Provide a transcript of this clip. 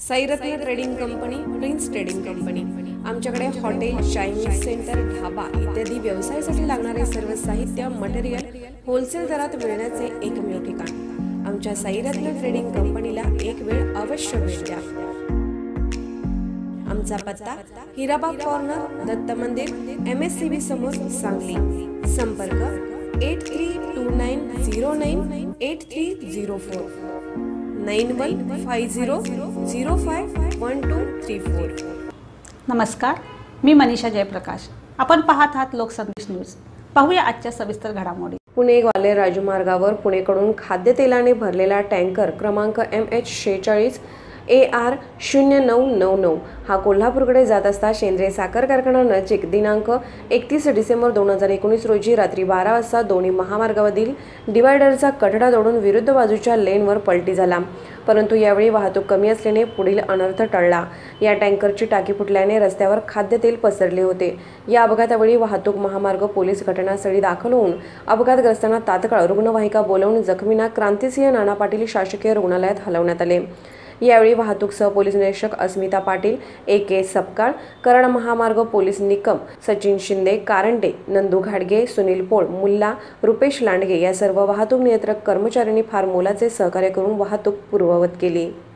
साईरत्न trading company, prince trading company. आमच्याकडे hotel, Chinese centre, dhaba इत्यादी व्यवसायासाठी लागणारे सर्व साहित्य मटेरियल होलसेल दरात मिळण्याचे एकमेव ठिकाण। आमच्या साईरत्न ट्रेडिंग कंपनीला एक वेळ अवश्य भेट द्या। आमचा पत्ता हिराबाग कॉर्नर, दत्त मंदिर, MSCB समोर, सांगली। संपर्क 8329098304 9150051234। नमस्कार, मी मनीषा जयप्रकाश। आपण पाहत आहात लोकसंदेश न्यूज। पाहूया आजच्या सविस्तर घडामोडी। पुणे ग्वाल्हेर राजमार्गावर पुणेकडून खाद्यतेलाने भरलेला टँकर क्रमांक MH46 AR 0999 हा कोल्हापूरकडे जात असता शेंद्रे साखर कारखाना नजीक दिनांक 31 डिसेंबर 2019 रोजी रात्री 12 वाजता दोन्ही महामार्गावरील डिवायडरचा कठडा तोडून विरुद्ध बाजूच्या लेनवर पलटी झाला। परंतु यावेळी वाहतूक कमी असल्याने पुढील अनर्थ टळला। या टँकरची टाकी फुटल्याने रस्त्यावर खाद्यतेल पसरले होते। या अपघातावेळी वाहतूक महामार्ग पोलीस घटनास्थळी दाखल होऊन अपघातग्रस्तांना तात्काळ रुग्णवाहिका बोलावून जखमींना क्रांतिसिंह नाना पाटील शासकीय रुग्णालयात हलवण्यात आले। यावेळी वाहतूक सहपोलीस निरीक्षक अस्मिता पाटील, AK सपकाळ, कराड महामार्ग पोलीस निकम सचिन शिंदे, कारंडे, नंदू घाडगे, सुनील पोळ, मुल्ला, रुपेश लांडगे या सर्व वाहतूक नियंत्रक कर्मचाऱ्यांनी फार मोलाचे सहकार्य करून वाहतूक पूर्ववत केली।